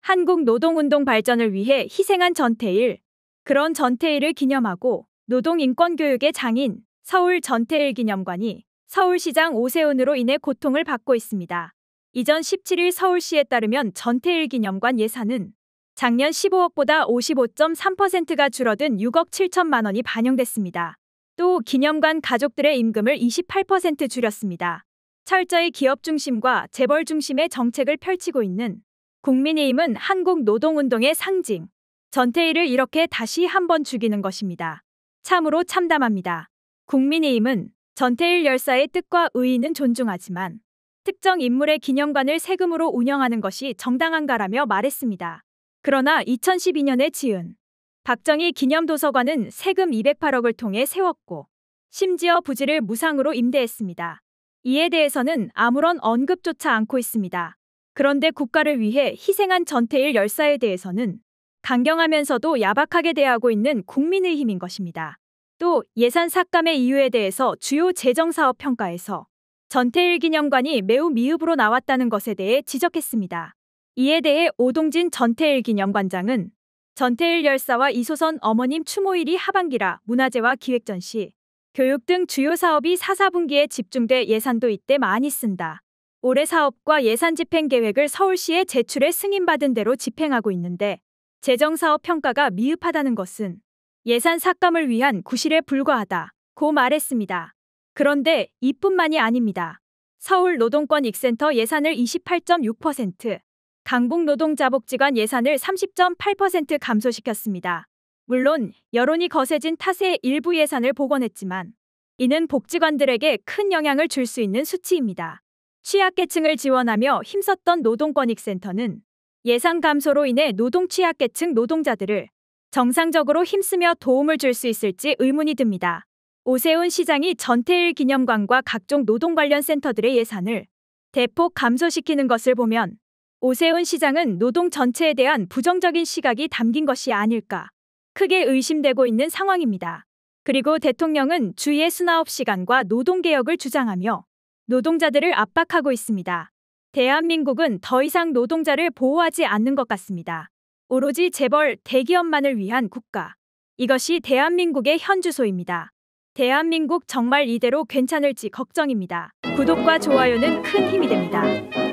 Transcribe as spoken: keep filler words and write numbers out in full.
한국 노동운동 발전을 위해 희생한 전태일. 그런 전태일을 기념하고 노동인권교육의 장인 서울 전태일 기념관이 서울시장 오세훈으로 인해 고통을 받고 있습니다. 이전 십칠 일 서울시에 따르면 전태일 기념관 예산은 작년 십오억보다 오십오 점 삼 퍼센트가 줄어든 육억 칠천만 원이 반영됐습니다. 또 기념관 가족들의 임금을 이십팔 퍼센트 줄였습니다. 철저히 기업 중심과 재벌 중심의 정책을 펼치고 있는 국민의힘은 한국 노동운동의 상징 전태일을 이렇게 다시 한번 죽이는 것입니다. 참으로 참담합니다. 국민의힘은 전태일 열사의 뜻과 의의는 존중하지만 특정 인물의 기념관을 세금으로 운영하는 것이 정당한가라며 말했습니다. 그러나 이천십이 년에 지은 박정희 기념도서관은 세금 이백팔억을 통해 세웠고 심지어 부지를 무상으로 임대했습니다. 이에 대해서는 아무런 언급조차 않고 있습니다. 그런데 국가를 위해 희생한 전태일 열사에 대해서는 강경하면서도 야박하게 대하고 있는 국민의힘인 것입니다. 또 예산 삭감의 이유에 대해서 주요 재정사업 평가에서 전태일 기념관이 매우 미흡으로 나왔다는 것에 대해 지적했습니다. 이에 대해 오동진 전태일 기념관장은 전태일 열사와 이소선 어머님 추모일이 하반기라 문화재와 기획전시, 교육 등 주요 사업이 사, 사분기에 집중돼 예산도 이때 많이 쓴다. 올해 사업과 예산 집행 계획을 서울시에 제출해 승인받은 대로 집행하고 있는데 재정사업 평가가 미흡하다는 것은 예산 삭감을 위한 구실에 불과하다고 말했습니다. 그런데 이뿐만이 아닙니다. 서울노동권익센터 예산을 이십팔 점 육 퍼센트, 강북노동자복지관 예산을 삼십 점 팔 퍼센트 감소시켰습니다. 물론 여론이 거세진 탓에 일부 예산을 복원했지만 이는 복지관들에게 큰 영향을 줄 수 있는 수치입니다. 취약계층을 지원하며 힘썼던 노동권익센터는 예산 감소로 인해 노동 취약계층 노동자들을 정상적으로 힘쓰며 도움을 줄 수 있을지 의문이 듭니다. 오세훈 시장이 전태일 기념관과 각종 노동 관련 센터들의 예산을 대폭 감소시키는 것을 보면 오세훈 시장은 노동 전체에 대한 부정적인 시각이 담긴 것이 아닐까 크게 의심되고 있는 상황입니다. 그리고 대통령은 주 예순아홉 시간과 노동개혁을 주장하며 노동자들을 압박하고 있습니다. 대한민국은 더 이상 노동자를 보호하지 않는 것 같습니다. 오로지 재벌, 대기업만을 위한 국가. 이것이 대한민국의 현 주소입니다. 대한민국 정말 이대로 괜찮을지 걱정입니다. 구독과 좋아요는 큰 힘이 됩니다.